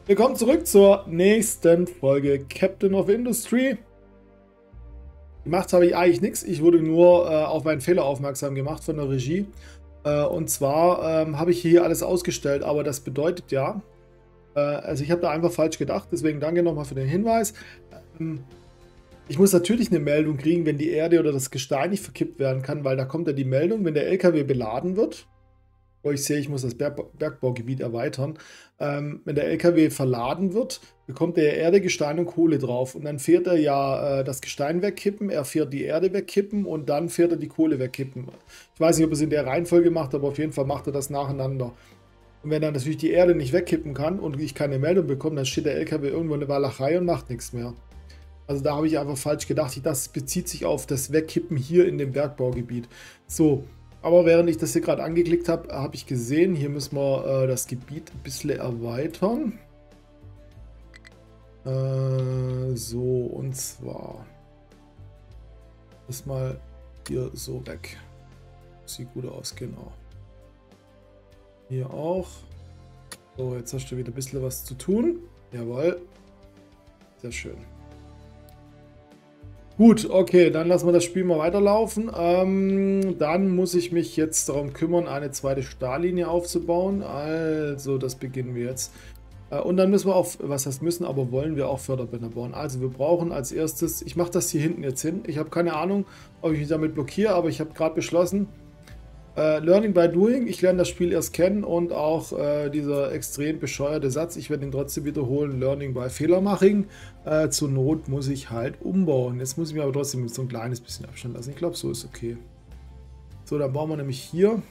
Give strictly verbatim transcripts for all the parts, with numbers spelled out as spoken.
Willkommen zurück zur nächsten Folge Captain of Industry. Gemacht habe ich eigentlich nichts. Ich wurde nur äh, auf einen Fehler aufmerksam gemacht von der Regie. Äh, und zwar ähm, habe ich hier alles ausgestellt, aber das bedeutet ja, äh, also ich habe da einfach falsch gedacht, deswegen danke nochmal für den Hinweis. Ähm, ich muss natürlich eine Meldung kriegen, wenn die Erde oder das Gestein nicht verkippt werden kann, weil da kommt ja die Meldung, wenn der L K W beladen wird. Wo ich sehe, ich muss das Berg Bergbaugebiet erweitern. Ähm, wenn der L K W verladen wird, bekommt er Erde, Gestein und Kohle drauf. Und dann fährt er ja äh, das Gestein wegkippen, er fährt die Erde wegkippen und dann fährt er die Kohle wegkippen. Ich weiß nicht, ob er es in der Reihenfolge macht, aber auf jeden Fall macht er das nacheinander. Und wenn er natürlich die Erde nicht wegkippen kann und ich keine Meldung bekomme, dann steht der L K W irgendwo in der Walachei und macht nichts mehr. Also da habe ich einfach falsch gedacht. Das bezieht sich auf das Wegkippen hier in dem Bergbaugebiet. So. Aber während ich das hier gerade angeklickt habe, habe ich gesehen, hier müssen wir äh, das Gebiet ein bisschen erweitern. Äh, so, und zwar das mal hier so weg. Sieht gut aus, genau. Hier auch. So, jetzt hast du wieder ein bisschen was zu tun. Jawohl. Sehr schön. Gut, okay, dann lassen wir das Spiel mal weiterlaufen. Ähm, dann muss ich mich jetzt darum kümmern, eine zweite Stahllinie aufzubauen. Also, das beginnen wir jetzt. Äh, und dann müssen wir auch, was heißt müssen, aber wollen wir auch Förderbänder bauen. Also, wir brauchen als erstes, ich mache das hier hinten jetzt hin. Ich habe keine Ahnung, ob ich mich damit blockiere, aber ich habe gerade beschlossen, äh, Learning by Doing. Ich lerne das Spiel erst kennen und auch äh, dieser extrem bescheuerte Satz, ich werde ihn trotzdem wiederholen, Learning by Fehlermaching. Äh, zur Not muss ich halt umbauen. Jetzt muss ich mir aber trotzdem so ein kleines bisschen Abstand lassen. Ich glaube, so ist okay. So, dann bauen wir nämlich hier.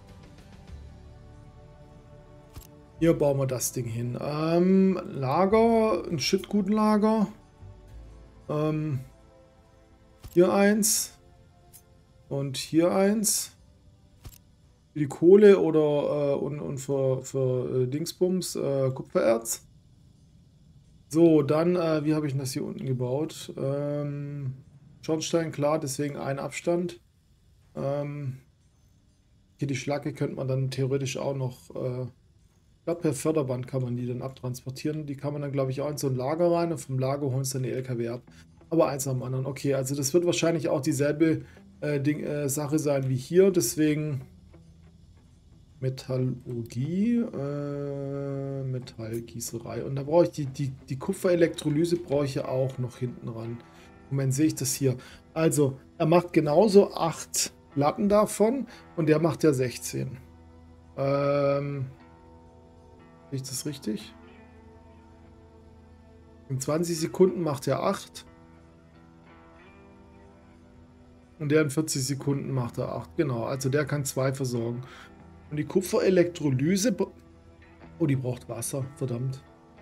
Hier bauen wir das Ding hin. Ähm, Lager, ein Schüttgutenlager. Ähm, hier eins. Und hier eins. Für die Kohle oder äh, und, und für, für äh, Dingsbums, äh, Kupfererz. So, dann, äh, wie habe ich das hier unten gebaut? Ähm, Schornstein, klar, deswegen ein Abstand. Ähm, hier die Schlacke könnte man dann theoretisch auch noch, äh, ich glaube per Förderband kann man die dann abtransportieren. Die kann man dann, glaube ich, auch in so ein Lager rein und vom Lager holen es dann die L K W ab. Aber eins nach dem anderen. Okay, also das wird wahrscheinlich auch dieselbe äh, Ding, äh, Sache sein wie hier, deswegen Metallurgie, äh, Metallgießerei. Und da brauche ich die, die, die Kupferelektrolyse brauche ich ja auch noch hinten ran. Moment, sehe ich das hier. Also, er macht genauso acht Platten davon und der macht ja sechzehn. Ähm, sehe ich das richtig? In zwanzig Sekunden macht er acht. Und der in vierzig Sekunden macht er acht. Genau, also der kann zwei versorgen. Und die Kupferelektrolyse, oh, die braucht Wasser, verdammt.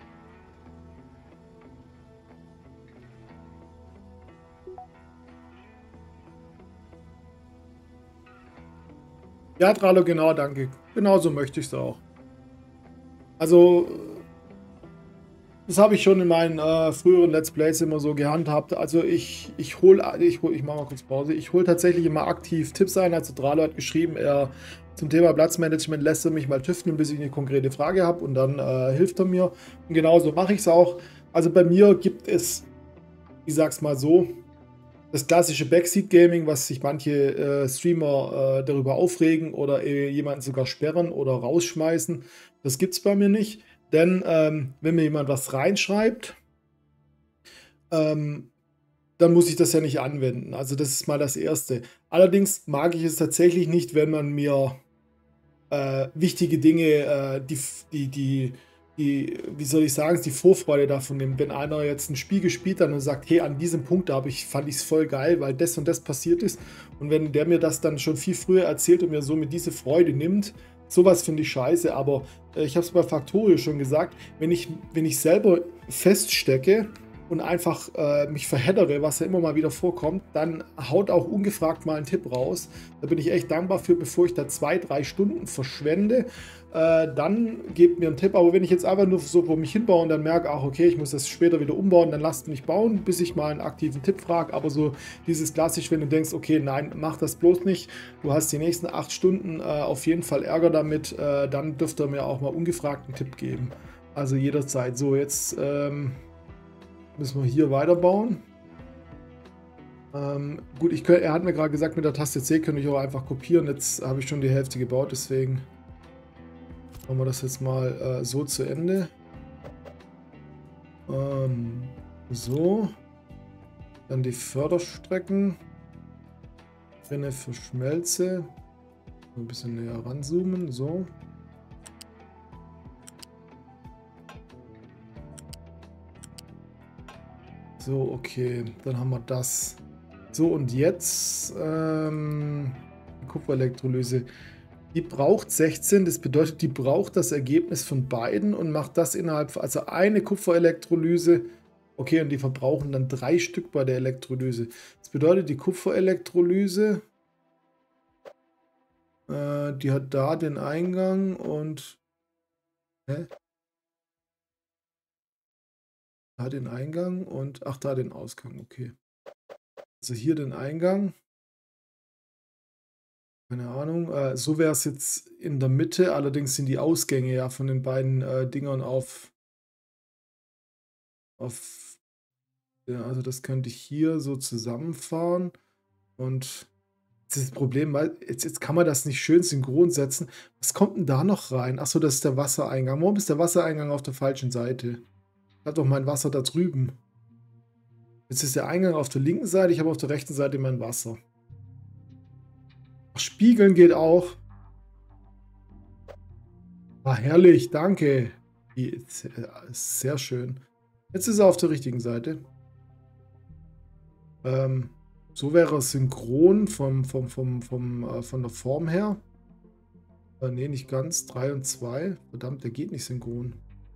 Ja, Trallo, genau, danke. Genau so möchte ich es auch. Also, das habe ich schon in meinen äh, früheren Let's Plays immer so gehandhabt. Also ich, ich hole, ich, hol, ich mache mal kurz Pause, ich hole tatsächlich immer aktiv Tipps ein. Also Trallo hat geschrieben, er zum Thema Platzmanagement lässt er mich mal tüfteln, bis ich eine konkrete Frage habe und dann äh, hilft er mir. Und genauso mache ich es auch. Also bei mir gibt es, ich sag's mal so, das klassische Backseat Gaming, was sich manche äh, Streamer äh, darüber aufregen oder äh, jemanden sogar sperren oder rausschmeißen. Das gibt es bei mir nicht. Denn ähm, wenn mir jemand was reinschreibt, ähm, dann muss ich das ja nicht anwenden. Also das ist mal das Erste. Allerdings mag ich es tatsächlich nicht, wenn man mir äh, wichtige Dinge, äh, die, die, die, die, wie soll ich sagen, die Vorfreude davon nimmt. Wenn einer jetzt ein Spiel gespielt hat und sagt, hey, an diesem Punkt da ich, fand ich es voll geil, weil das und das passiert ist. Und wenn der mir das dann schon viel früher erzählt und mir somit diese Freude nimmt, sowas finde ich scheiße. Aber äh, ich habe es bei Factorio schon gesagt, wenn ich, wenn ich selber feststecke und einfach äh, mich verheddere, was ja immer mal wieder vorkommt, dann haut auch ungefragt mal ein Tipp raus. Da bin ich echt dankbar für, bevor ich da zwei, drei Stunden verschwende. Äh, dann gebt mir einen Tipp. Aber wenn ich jetzt einfach nur so vor mich hinbaue und dann merke, ach okay, ich muss das später wieder umbauen, dann lasst mich bauen, bis ich mal einen aktiven Tipp frage. Aber so dieses klassisch, wenn du denkst, okay, nein, mach das bloß nicht. Du hast die nächsten acht Stunden äh, auf jeden Fall Ärger damit. Äh, dann dürft ihr mir auch mal ungefragt einen Tipp geben. Also jederzeit. So, jetzt ähm, müssen wir hier weiterbauen. Ähm, gut, ich könnt, er hat mir gerade gesagt, mit der Taste C könnte ich auch einfach kopieren. Jetzt habe ich schon die Hälfte gebaut, deswegen machen wir das jetzt mal äh, so zu Ende. Ähm, so. Dann die Förderstrecken. Rinne für Schmelze. Ein bisschen näher ranzoomen. So. So, okay. Dann haben wir das. So, und jetzt ähm, die Kupferelektrolyse. Die braucht sechzehn, das bedeutet, die braucht das Ergebnis von beiden und macht das innerhalb, also eine Kupferelektrolyse. Okay, und die verbrauchen dann drei Stück bei der Elektrolyse. Das bedeutet, die Kupferelektrolyse, äh, die hat da den Eingang und hä? Da den Eingang und, ach, da den Ausgang, okay. Also hier den Eingang. Keine Ahnung. Äh, so wäre es jetzt in der Mitte. Allerdings sind die Ausgänge ja von den beiden äh, Dingern auf, auf. Ja, also das könnte ich hier so zusammenfahren. Und das ist das Problem, weil jetzt, jetzt kann man das nicht schön synchron setzen. Was kommt denn da noch rein? Achso, das ist der Wassereingang. Warum ist der Wassereingang auf der falschen Seite? Ich habe doch mein Wasser da drüben. Jetzt ist der Eingang auf der linken Seite. Ich habe auf der rechten Seite mein Wasser. Ach, Spiegeln geht auch. Ah, herrlich, danke. Sehr schön. Jetzt ist er auf der richtigen Seite. Ähm, so wäre es synchron vom, vom, vom, vom, äh, von der Form her. Äh, ne, nicht ganz. drei und zwei. Verdammt, der geht nicht synchron.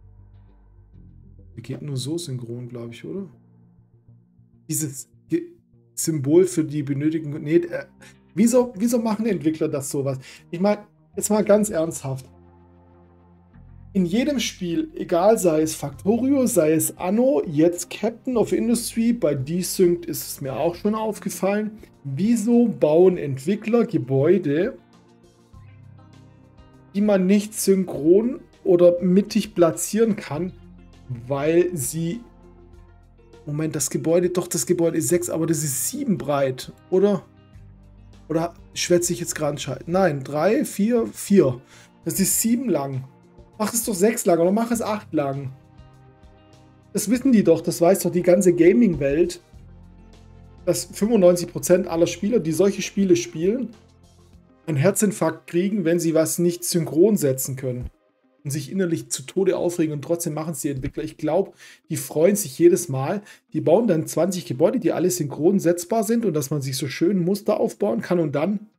Der geht nur so synchron, glaube ich, oder? Dieses Symbol für die benötigten... Nee, äh, wieso, wieso machen Entwickler das sowas? Ich meine, jetzt mal ganz ernsthaft. In jedem Spiel, egal sei es Factorio, sei es Anno, jetzt Captain of Industry, bei Desynced ist es mir auch schon aufgefallen, wieso bauen Entwickler Gebäude, die man nicht synchron oder mittig platzieren kann, weil sie... Moment, das Gebäude, doch, das Gebäude ist sechs, aber das ist sieben breit, oder? Oder schwätze ich jetzt gerade entscheiden? Nein, drei, vier, vier. Das ist sieben lang. Mach es doch sechs lang oder mach es acht lang. Das wissen die doch, das weiß doch die ganze Gaming-Welt, dass fünfundneunzig Prozent aller Spieler, die solche Spiele spielen, einen Herzinfarkt kriegen, wenn sie was nicht synchron setzen können. Und sich innerlich zu Tode aufregen und trotzdem machen es die Entwickler. Ich glaube, die freuen sich jedes Mal. Die bauen dann zwanzig Gebäude, die alle synchron setzbar sind und dass man sich so schön Muster aufbauen kann und dann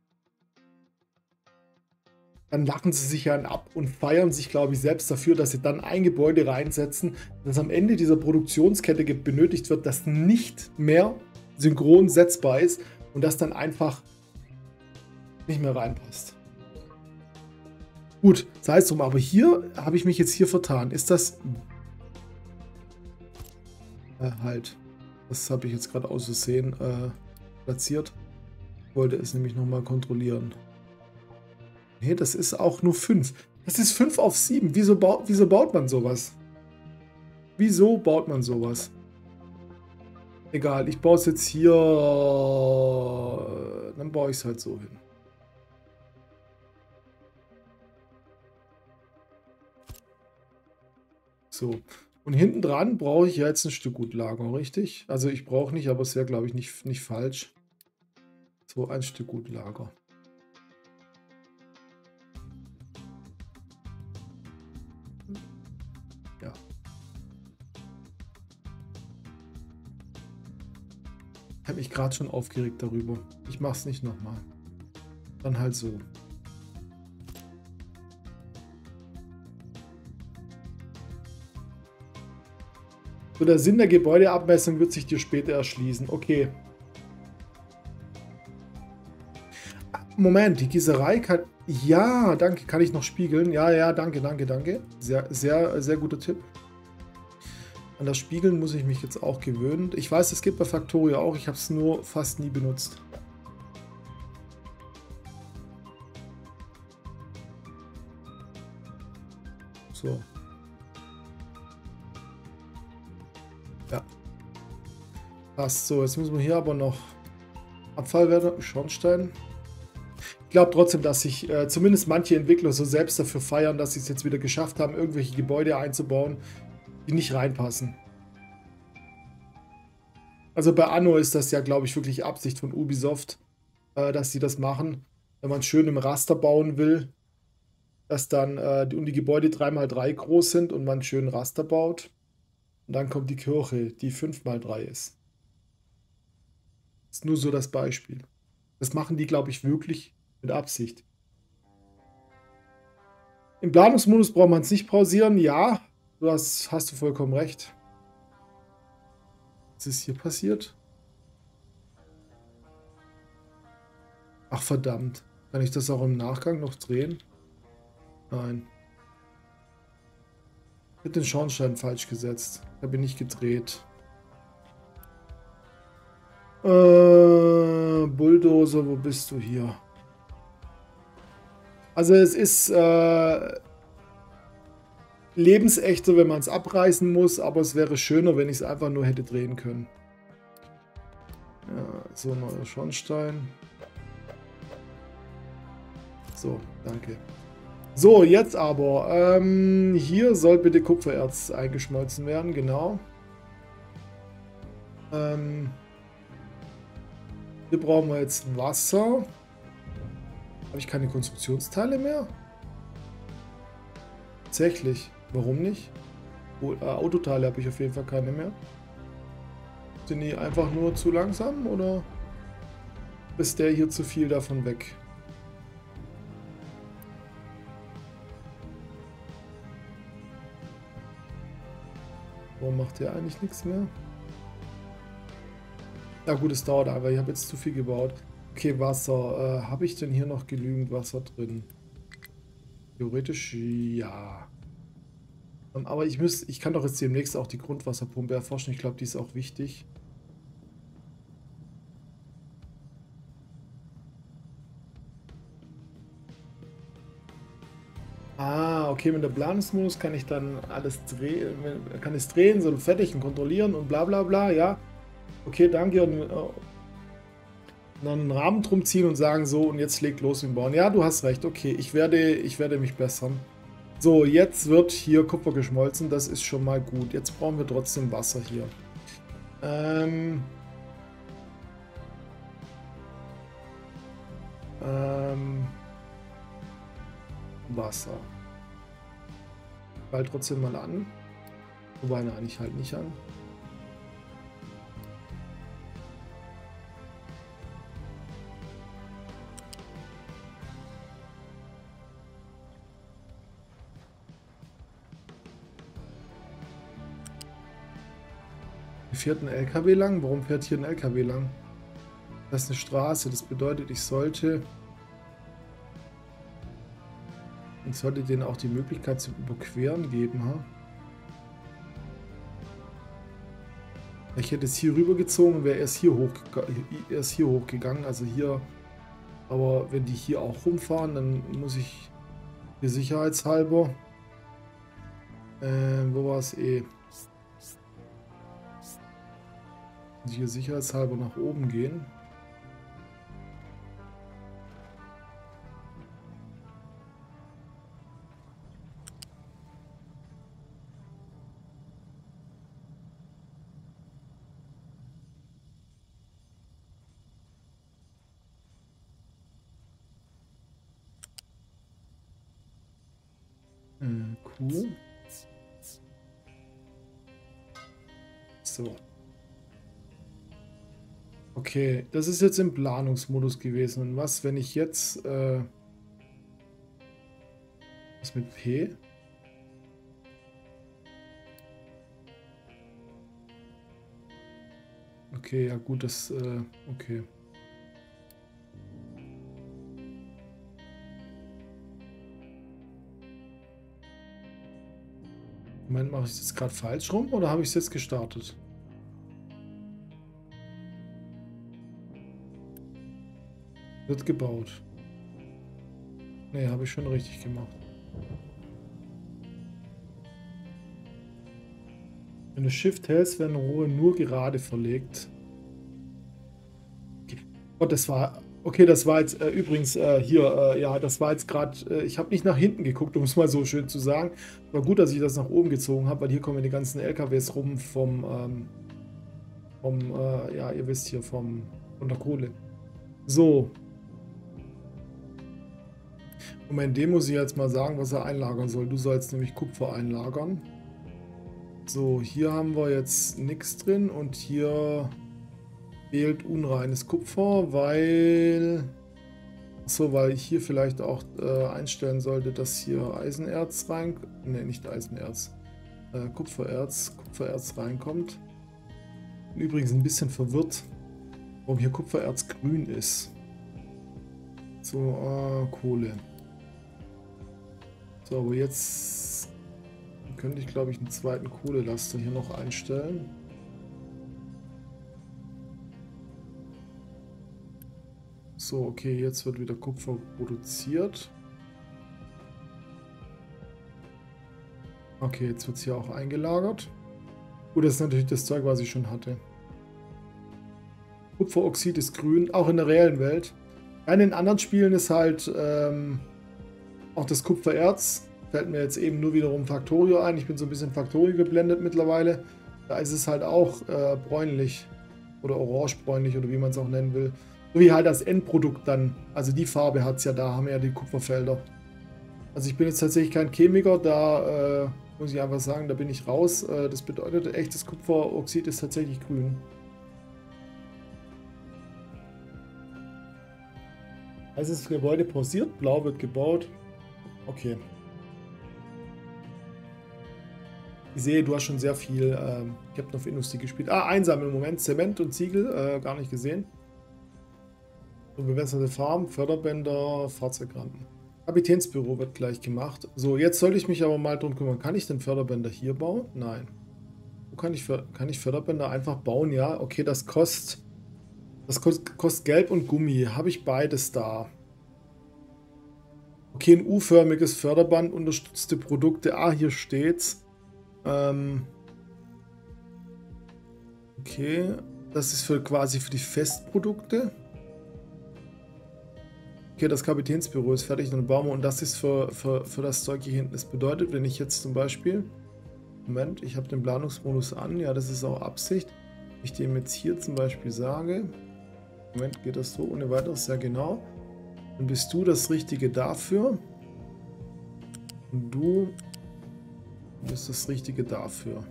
dann lachen sie sich dann ab und feiern sich, glaube ich, selbst dafür, dass sie dann ein Gebäude reinsetzen, das am Ende dieser Produktionskette benötigt wird, das nicht mehr synchron setzbar ist und das dann einfach nicht mehr reinpasst. Gut, sei es drum, aber hier habe ich mich jetzt hier vertan. Ist das... Äh, halt. Das habe ich jetzt gerade aus Versehen äh, platziert. Ich wollte es nämlich nochmal kontrollieren. Nee, das ist auch nur fünf. Das ist fünf auf sieben. Wieso, baut, wieso baut man sowas? Wieso baut man sowas? Egal, ich baue es jetzt hier. Dann baue ich es halt so hin. So. Und hinten dran brauche ich ja jetzt ein Stück Gutlager, richtig? Also ich brauche nicht, aber es wäre, glaube ich, nicht, nicht falsch. So, ein Stück Gutlager. Ja. Ich habe mich gerade schon aufgeregt darüber. Ich mache es nicht nochmal. Dann halt so. So, der Sinn der Gebäudeabmessung wird sich dir später erschließen. Okay. Moment, die Gießerei kann... Ja, danke. Kann ich noch spiegeln? Ja, ja, danke, danke, danke. Sehr, sehr, sehr guter Tipp. An das Spiegeln muss ich mich jetzt auch gewöhnen. Ich weiß, es gibt bei Factorio auch. Ich habe es nur fast nie benutzt. So. Passt so. Jetzt müssen wir hier aber noch Abfallwerte, Schornstein. Ich glaube trotzdem, dass sich äh, zumindest manche Entwickler so selbst dafür feiern, dass sie es jetzt wieder geschafft haben, irgendwelche Gebäude einzubauen, die nicht reinpassen. Also bei Anno ist das ja, glaube ich, wirklich Absicht von Ubisoft, äh, dass sie das machen. Wenn man schön im Raster bauen will, dass dann äh, die, und die Gebäude drei mal drei groß sind und man schön Raster baut. Und dann kommt die Kirche, die fünf mal drei ist. Das ist nur so das Beispiel. Das machen die, glaube ich, wirklich mit Absicht. Im Planungsmodus braucht man es nicht pausieren. Ja, du hast, hast du vollkommen recht. Was ist hier passiert? Ach verdammt. Kann ich das auch im Nachgang noch drehen? Nein. Ich habe den Schornstein falsch gesetzt. Da bin ich gedreht. Äh, Bulldozer, wo bist du hier? Also es ist äh, lebensechter, wenn man es abreißen muss, aber es wäre schöner, wenn ich es einfach nur hätte drehen können. Ja, so, neuer Schornstein. So, danke. So, jetzt aber. Ähm, hier soll bitte Kupfererz eingeschmolzen werden, genau. Ähm, hier brauchen wir jetzt Wasser. Habe ich keine Konstruktionsteile mehr? Tatsächlich. Warum nicht? Oh, äh, Autoteile habe ich auf jeden Fall keine mehr. Sind die einfach nur zu langsam oder ist der hier zu viel davon weg? Warum macht der eigentlich nichts mehr? Ja gut, es dauert aber. Ich habe jetzt zu viel gebaut. Okay, Wasser. Äh, habe ich denn hier noch genügend Wasser drin? Theoretisch ja. Ähm, aber ich muss, ich kann doch jetzt demnächst auch die Grundwasserpumpe erforschen. Ich glaube, die ist auch wichtig. Ah, okay, mit der Planungsmodus kann ich dann alles drehen, kann ich es drehen, so fertig und kontrollieren und bla bla bla, ja. Okay, danke. Und, und dann einen Rahmen drum ziehen und sagen so, und jetzt legt los mit dem Bauen. Ja, du hast recht, okay, ich werde, ich werde mich bessern. So, jetzt wird hier Kupfer geschmolzen, das ist schon mal gut. Jetzt brauchen wir trotzdem Wasser hier. Ähm... Ähm... Wasser. Bald trotzdem mal an. Wobei, nein, ich halt nicht an. Hier fährt ein L K W lang. Warum fährt hier ein L K W lang? Das ist eine Straße. Das bedeutet, ich sollte... Ich sollte denen auch die Möglichkeit zum Überqueren geben. Ha? Ich hätte es hier rüber gezogen, wäre erst hier hoch, erst hier hochgegangen. Also hier. Aber wenn die hier auch rumfahren, dann muss ich hier sicherheitshalber. Äh, wo war es eh? Hier sicherheitshalber nach oben gehen. Q. So. Okay, das ist jetzt im Planungsmodus gewesen. Und was, wenn ich jetzt... Äh, was mit P? Okay, ja gut, das... Äh, okay. Moment, mache ich das gerade falsch rum oder habe ich es jetzt gestartet? Wird gebaut. Ne, habe ich schon richtig gemacht. Wenn du Shift hältst, werden Rohre nur gerade verlegt. Oh, das war... Okay, das war jetzt äh, übrigens äh, hier, äh, ja, das war jetzt gerade... Äh, ich habe nicht nach hinten geguckt, um es mal so schön zu sagen. War gut, dass ich das nach oben gezogen habe, weil hier kommen die ganzen L K Ws rum vom... Ähm, vom, äh, ja, ihr wisst hier, vom, von der Kohle. So. Moment, dem muss ich jetzt mal sagen, was er einlagern soll. Du sollst nämlich Kupfer einlagern. So, hier haben wir jetzt nichts drin und hier fehlt unreines Kupfer, weil... Achso, weil ich hier vielleicht auch äh, einstellen sollte, dass hier Eisenerz rein... Ne, nicht Eisenerz. Äh, Kupfererz. Kupfererz reinkommt. Bin übrigens ein bisschen verwirrt, warum hier Kupfererz grün ist. So, äh, Kohle. So, aber jetzt könnte ich, glaube ich, einen zweiten Kohlelaster hier noch einstellen. So, okay, jetzt wird wieder Kupfer produziert. Okay, jetzt wird es hier auch eingelagert. Gut, das ist natürlich das Zeug, was ich schon hatte. Kupferoxid ist grün, auch in der reellen Welt. In den anderen Spielen ist halt ähm, auch das Kupfererz. Fällt mir jetzt eben nur wiederum Factorio ein. Ich bin so ein bisschen Factorio geblendet mittlerweile. Da ist es halt auch äh, bräunlich oder orange-bräunlich oder wie man es auch nennen will. So wie halt das Endprodukt dann. Also die Farbe hat es ja da, haben wir ja die Kupferfelder. Also ich bin jetzt tatsächlich kein Chemiker, da äh, muss ich einfach sagen, da bin ich raus. Äh, das bedeutet, echtes Kupferoxid ist tatsächlich grün. Also das Gebäude pausiert, blau wird gebaut. Okay. Ich sehe, du hast schon sehr viel ähm, Captain of Industry gespielt. Ah, einsam im Moment. Zement und Ziegel, äh, gar nicht gesehen. So, bewässerte Farm, Förderbänder, Fahrzeugrampen. Kapitänsbüro wird gleich gemacht. So, jetzt sollte ich mich aber mal drum kümmern. Kann ich denn Förderbänder hier bauen? Nein. Wo kann ich, kann ich Förderbänder einfach bauen? Ja, okay, das kostet, das kostet, kostet Gelb und Gummi. Habe ich beides da. Okay, ein U-förmiges Förderband, unterstützte Produkte. Ah, hier steht's. Ähm okay, das ist für quasi für die Festprodukte. Okay, das Kapitänsbüro ist fertig, dann bauen wir, und das ist für, für, für das Zeug hier hinten. Das bedeutet, wenn ich jetzt zum Beispiel, Moment, ich habe den Planungsmodus an, ja, das ist auch Absicht. Wenn ich dem jetzt hier zum Beispiel sage, Moment, geht das so ohne weiteres, ja genau, dann bist du das Richtige dafür und du bist das Richtige dafür.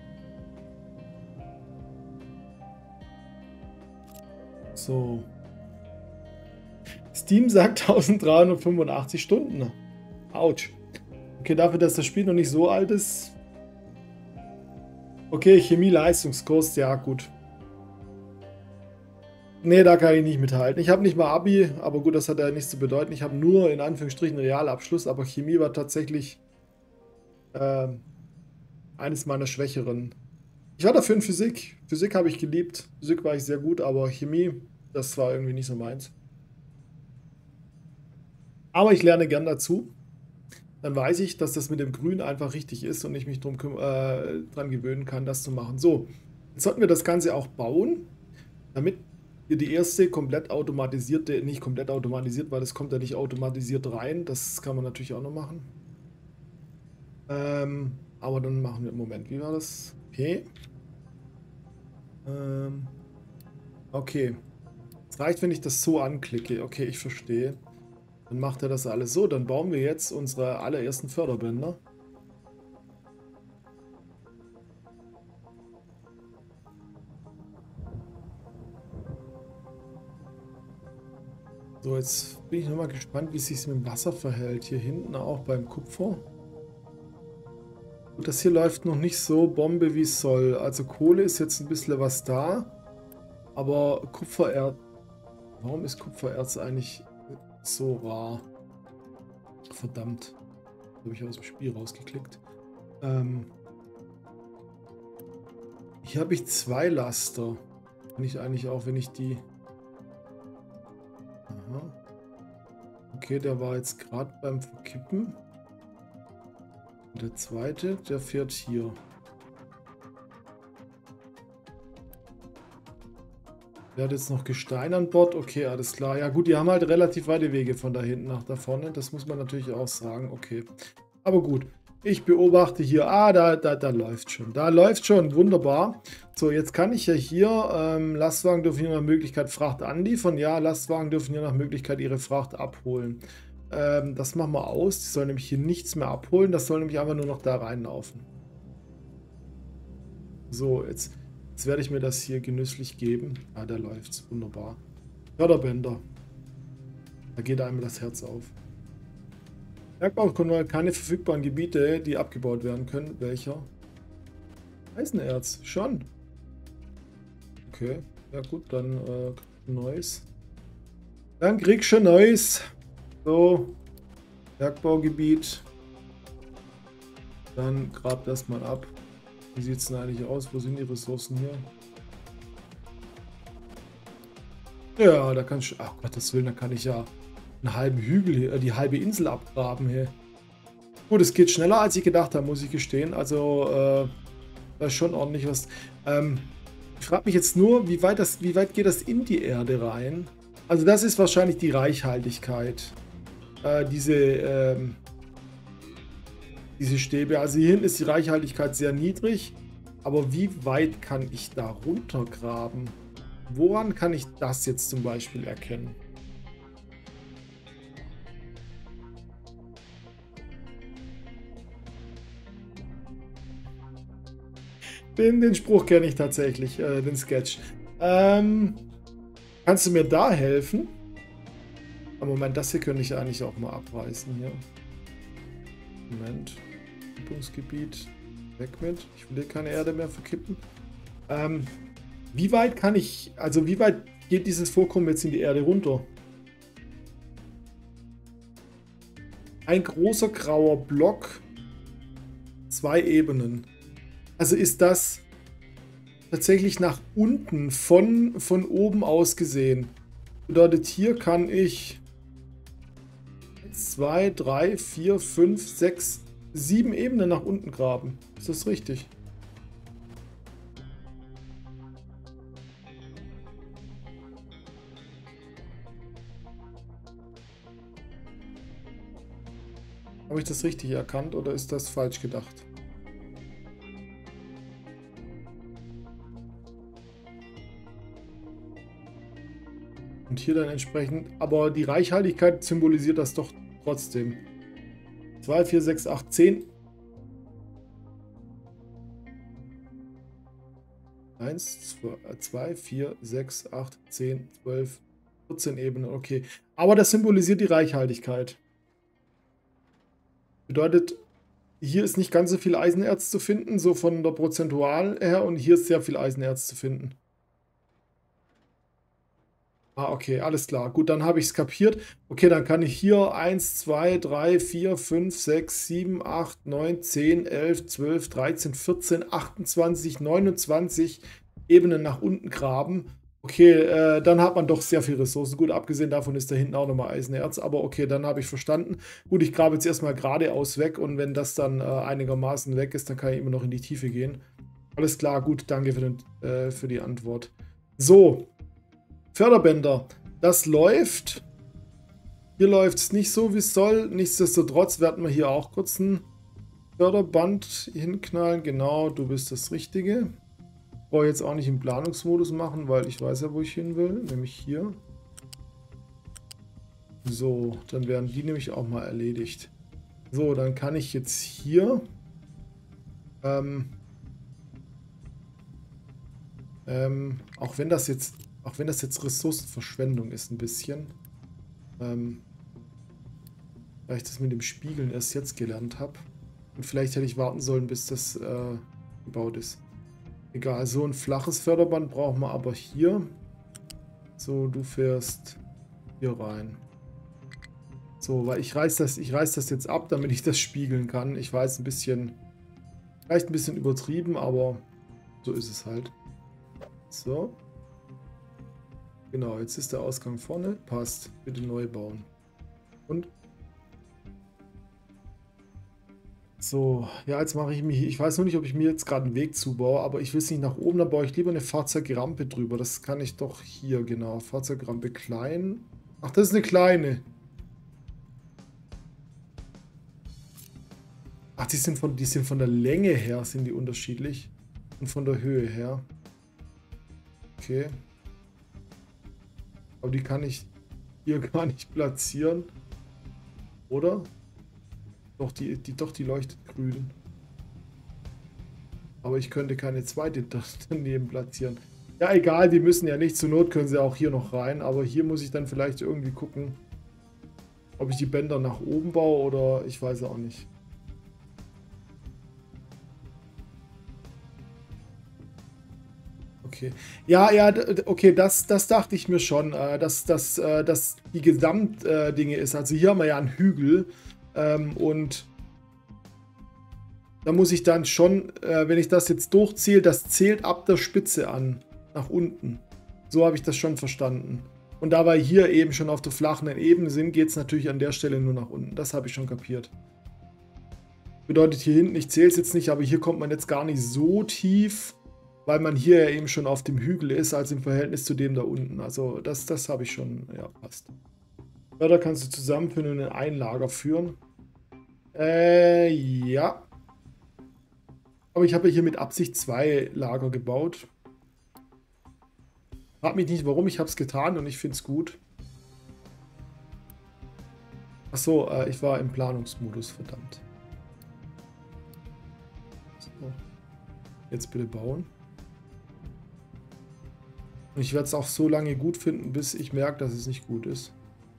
So. Steam sagt dreizehnhundertfünfundachtzig Stunden. Autsch. Okay, dafür, dass das Spiel noch nicht so alt ist. Okay, Chemie-Leistungskurs, ja gut. Nee, da kann ich nicht mithalten. Ich habe nicht mal Abi, aber gut, das hat ja nichts zu bedeuten. Ich habe nur in Anführungsstrichen Realabschluss, aber Chemie war tatsächlich äh, eines meiner schwächeren. Ich war dafür in Physik. Physik habe ich geliebt. Physik war ich sehr gut, aber Chemie, das war irgendwie nicht so meins. Aber ich lerne gern dazu. Dann weiß ich, dass das mit dem Grün einfach richtig ist und ich mich drum, äh, dran gewöhnen kann, das zu machen. So, jetzt sollten wir das Ganze auch bauen, damit wir die erste komplett automatisierte, nicht komplett automatisiert, weil das kommt ja nicht automatisiert rein. Das kann man natürlich auch noch machen. Ähm, aber dann machen wir im Moment. Wie war das? Okay. Ähm, okay. Es reicht, wenn ich das so anklicke. Okay, ich verstehe. Dann macht er das alles so. Dann bauen wir jetzt unsere allerersten Förderbänder. So, jetzt bin ich nochmal gespannt, wie es sich mit dem Wasser verhält. Hier hinten auch beim Kupfer. Und das hier läuft noch nicht so Bombe, wie es soll. Also Kohle ist jetzt ein bisschen was da. Aber Kupfererz... Warum ist Kupfererz eigentlich so rar? Verdammt. Habe ich aus dem Spiel rausgeklickt. Ähm, hier habe ich zwei Laster. Kann ich eigentlich auch, wenn ich die... Aha. Okay, der war jetzt gerade beim Verkippen. Und der zweite, der fährt hier. Der hat jetzt noch Gestein an Bord. Okay, alles klar. Ja gut, die haben halt relativ weite Wege von da hinten nach da vorne. Das muss man natürlich auch sagen. Okay. Aber gut. Ich beobachte hier. Ah, da, da, da läuft schon. Da läuft schon. Wunderbar. So, jetzt kann ich ja hier, ähm, Lastwagen dürfen hier nach Möglichkeit Fracht anliefern. Ja, Lastwagen dürfen hier nach Möglichkeit ihre Fracht abholen. Ähm, das machen wir aus. Die sollen nämlich hier nichts mehr abholen. Das soll nämlich einfach nur noch da reinlaufen. So, jetzt, jetzt werde ich mir das hier genüsslich geben. Ah, da läuft's. Wunderbar. Förderbänder. Da geht einem das Herz auf. Bergbaukontrolle, keine verfügbaren Gebiete, die abgebaut werden können. Welcher? Eisenerz, schon. Okay, ja gut, dann äh, neues. Dann kriegst du neues. So, Bergbaugebiet. Dann grab das mal ab. Wie sieht es denn eigentlich aus? Wo sind die Ressourcen hier? Ja, da kann ich. Ach Gottes Willen, da kann ich ja einen halben Hügel, äh, die halbe Insel abgraben hier. Gut, es geht schneller als ich gedacht habe, muss ich gestehen. Also, äh, da ist schon ordentlich was. Ähm, ich frage mich jetzt nur, wie weit, das, wie weit geht das in die Erde rein? Also, das ist wahrscheinlich die Reichhaltigkeit. Äh, diese, ähm, diese Stäbe. Also, hier hinten ist die Reichhaltigkeit sehr niedrig. Aber wie weit kann ich da runtergraben? Woran kann ich das jetzt zum Beispiel erkennen? Den, den Spruch kenne ich tatsächlich, äh, den Sketch. Ähm, kannst du mir da helfen? Aber Moment, das hier könnte ich eigentlich auch mal abreißen hier. Moment. Übungsgebiet. Weg mit. Ich will hier keine Erde mehr verkippen. Ähm, wie weit kann ich, also wie weit geht dieses Vorkommen jetzt in die Erde runter? Ein großer grauer Block. Zwei Ebenen. Also ist das tatsächlich nach unten von, von oben aus gesehen. Bedeutet, hier kann ich zwei, drei, vier, fünf, sechs, sieben Ebenen nach unten graben. Ist das richtig? Habe ich das richtig erkannt oder ist das falsch gedacht? Und hier dann entsprechend, aber die Reichhaltigkeit symbolisiert das doch trotzdem. zwei, vier, sechs, acht, zehn. eins, zwei, vier, sechs, acht, zehn, zwölf, vierzehn Ebenen. Okay. Aber das symbolisiert die Reichhaltigkeit. Bedeutet, hier ist nicht ganz so viel Eisenerz zu finden, so von der Prozentual her. Und hier ist sehr viel Eisenerz zu finden. Ah, okay, alles klar. Gut, dann habe ich es kapiert. Okay, dann kann ich hier eins, zwei, drei, vier, fünf, sechs, sieben, acht, neun, zehn, elf, zwölf, dreizehn, vierzehn, achtundzwanzig, neunundzwanzig Ebenen nach unten graben. Okay, äh, dann hat man doch sehr viel Ressourcen. Gut, abgesehen davon ist da hinten auch nochmal Eisenerz. Aber okay, dann habe ich verstanden. Gut, ich grabe jetzt erstmal geradeaus weg. Und wenn das dann äh, einigermaßen weg ist, dann kann ich immer noch in die Tiefe gehen. Alles klar, gut, danke für, den, äh, für die Antwort. So. Förderbänder, das läuft. Hier läuft es nicht so, wie es soll. Nichtsdestotrotz werden wir hier auch kurz ein Förderband hinknallen. Genau, du bist das Richtige. Ich brauche jetzt auch nicht im Planungsmodus machen, weil ich weiß ja, wo ich hin will. Nämlich hier. So, dann werden die nämlich auch mal erledigt. So, dann kann ich jetzt hier ähm, ähm, auch wenn das jetzt Auch wenn das jetzt Ressourcenverschwendung ist, ein bisschen. Ähm, weil ich das mit dem Spiegeln erst jetzt gelernt habe. Und vielleicht hätte ich warten sollen, bis das äh, gebaut ist. Egal, so ein flaches Förderband brauchen wir aber hier. So, du fährst hier rein. So, weil ich reiß das, ich reiß das jetzt ab, damit ich das spiegeln kann. Ich weiß, ein bisschen, vielleicht ein bisschen übertrieben, aber so ist es halt. So. Genau, jetzt ist der Ausgang vorne. Passt. Bitte neu bauen. Und? So, ja, jetzt mache ich mich, ich weiß noch nicht, ob ich mir jetzt gerade einen Weg zubaue, aber ich will es nicht nach oben, dann baue ich lieber eine Fahrzeugrampe drüber. Das kann ich doch hier, genau. Fahrzeugrampe klein. Ach, das ist eine kleine. Ach, die sind von, die sind von der Länge her, sind die unterschiedlich. Und von der Höhe her. Okay. Aber die kann ich hier gar nicht platzieren. Oder? Doch, die, die, doch, die leuchtet grün. Aber ich könnte keine zweite daneben platzieren. Ja, egal, die müssen ja nicht. Zur Not können sie auch hier noch rein. Aber hier muss ich dann vielleicht irgendwie gucken, ob ich die Bänder nach oben baue oder ich weiß auch nicht. Okay. Ja, ja, okay, das, das dachte ich mir schon, äh, dass das äh, dass die Gesamtdinge äh, ist. Also hier haben wir ja einen Hügel ähm, und da muss ich dann schon, äh, wenn ich das jetzt durchzähle, das zählt ab der Spitze an, nach unten. So habe ich das schon verstanden. Und da wir hier eben schon auf der flachen Ebene sind, geht es natürlich an der Stelle nur nach unten. Das habe ich schon kapiert. Bedeutet hier hinten, ich zähle es jetzt nicht, aber hier kommt man jetzt gar nicht so tief, weil man hier ja eben schon auf dem Hügel ist, als im Verhältnis zu dem da unten. Also das, das habe ich schon, ja, passt. Wörter kannst du zusammenführen und in ein Lager führen. Äh, ja. Aber ich habe hier mit Absicht zwei Lager gebaut. Frag mich nicht, warum, ich habe es getan und ich finde es gut. Achso, äh, ich war im Planungsmodus, verdammt. So. Jetzt bitte bauen. Und ich werde es auch so lange gut finden, bis ich merke, dass es nicht gut ist.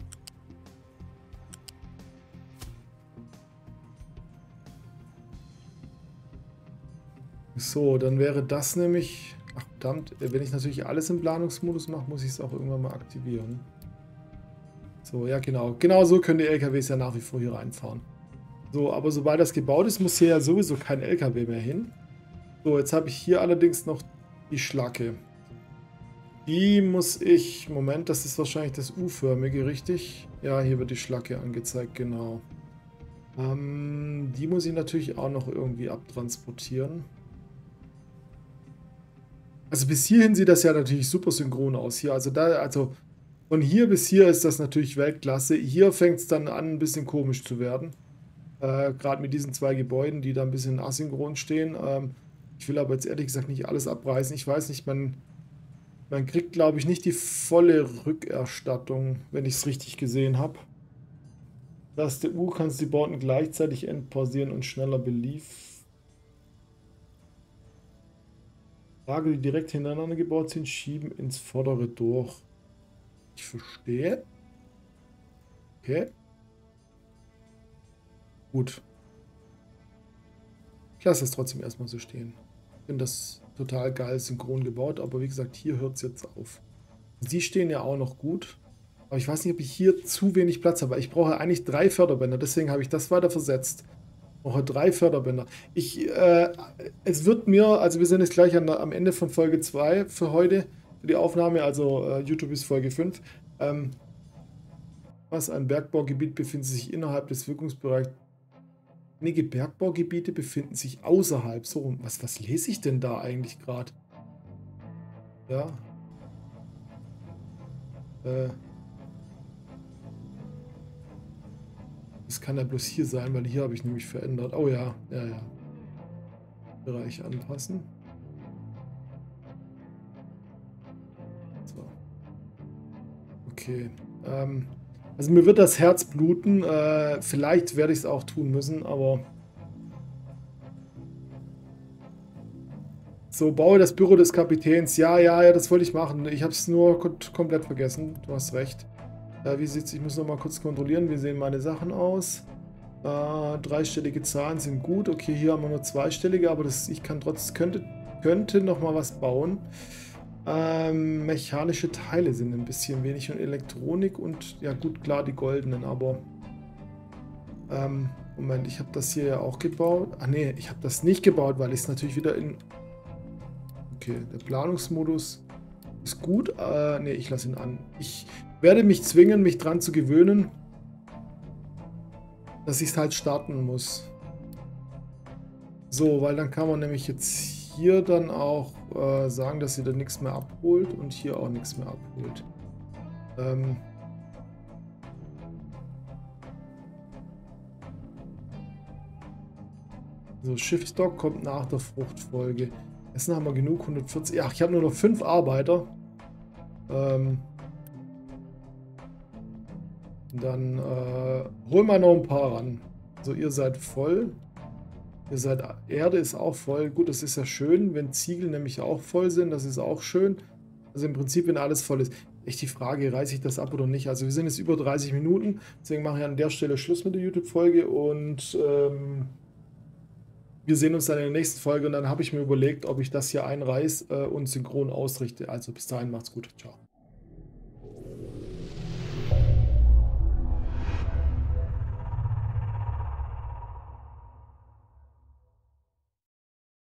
So, dann wäre das nämlich... Ach verdammt, wenn ich natürlich alles im Planungsmodus mache, muss ich es auch irgendwann mal aktivieren. So, ja genau. Genau so können die L K Ws ja nach wie vor hier reinfahren. So, aber sobald das gebaut ist, muss hier ja sowieso kein L K W mehr hin. So, jetzt habe ich hier allerdings noch die Schlacke. Die muss ich... Moment, das ist wahrscheinlich das U-förmige, richtig? Ja, hier wird die Schlacke angezeigt, genau. Ähm, die muss ich natürlich auch noch irgendwie abtransportieren. Also bis hierhin sieht das ja natürlich super synchron aus hier. Also da, also von hier bis hier ist das natürlich Weltklasse. Hier fängt es dann an, ein bisschen komisch zu werden. Äh, Gerade mit diesen zwei Gebäuden, die da ein bisschen asynchron stehen. Ähm, ich will aber jetzt ehrlich gesagt nicht alles abreißen. Ich weiß nicht, man, man kriegt, glaube ich, nicht die volle Rückerstattung, wenn ich es richtig gesehen habe. Taste U kannst die Bauten gleichzeitig entpausieren und schneller beliefern. Wagen, die direkt hintereinander gebaut sind, schieben ins Vordere durch. Ich verstehe. Okay. Gut. Ich lasse es trotzdem erstmal so stehen. Ich finde das total geil synchron gebaut, aber wie gesagt, hier hört es jetzt auf. Sie stehen ja auch noch gut. Aber ich weiß nicht, ob ich hier zu wenig Platz habe. Ich brauche eigentlich drei Förderbänder, deswegen habe ich das weiter versetzt. Ich brauche drei Förderbänder. Ich, äh, es wird mir, also wir sind jetzt gleich an, am Ende von Folge zwei für heute, für die Aufnahme, also äh, YouTube ist Folge fünf. Ähm, was, ein Bergbaugebiet befindet sich innerhalb des Wirkungsbereichs. Einige Bergbaugebiete befinden sich außerhalb. So, was, was lese ich denn da eigentlich gerade? Ja. Äh. Das kann ja bloß hier sein, weil hier habe ich nämlich verändert. Oh ja, ja, ja. Bereich anpassen. So. Okay. Ähm, also mir wird das Herz bluten. Äh, vielleicht werde ich es auch tun müssen, aber... So, baue das Büro des Kapitäns. Ja, ja, ja, das wollte ich machen. Ich habe es nur komplett vergessen. Du hast recht. Äh, wie sieht's? Ich muss noch mal kurz kontrollieren. Wie sehen meine Sachen aus? Äh, dreistellige Zahlen sind gut. Okay, hier haben wir nur zweistellige, aber das, ich kann trotzdem, könnte, könnte noch mal was bauen. Ähm, mechanische Teile sind ein bisschen wenig und Elektronik und ja gut, klar, die goldenen, aber ähm, Moment, ich habe das hier ja auch gebaut. Ach nee, ich habe das nicht gebaut, weil ich es natürlich wieder in... Okay, der Planungsmodus ist gut. Äh, nee, ich lasse ihn an. Ich werde mich zwingen, mich dran zu gewöhnen, dass ich es halt starten muss. So, weil dann kann man nämlich jetzt hier dann auch äh, sagen, dass sie dann nichts mehr abholt und hier auch nichts mehr abholt. Ähm so, Schiffsdock kommt nach der Fruchtfolge. Essen haben wir genug, hundertvierzig. Ach, ich habe nur noch fünf Arbeiter. Ähm dann äh, hol mal noch ein paar ran. So, ihr seid voll. Ihr seid, Erde ist auch voll. Gut, das ist ja schön, wenn Ziegel nämlich auch voll sind. Das ist auch schön. Also im Prinzip, wenn alles voll ist. Echt die Frage, reiße ich das ab oder nicht? Also wir sind jetzt über dreißig Minuten. Deswegen mache ich an der Stelle Schluss mit der YouTube-Folge. Und ähm, wir sehen uns dann in der nächsten Folge. Und dann habe ich mir überlegt, ob ich das hier einreiße äh, und synchron ausrichte. Also bis dahin, macht's gut. Ciao.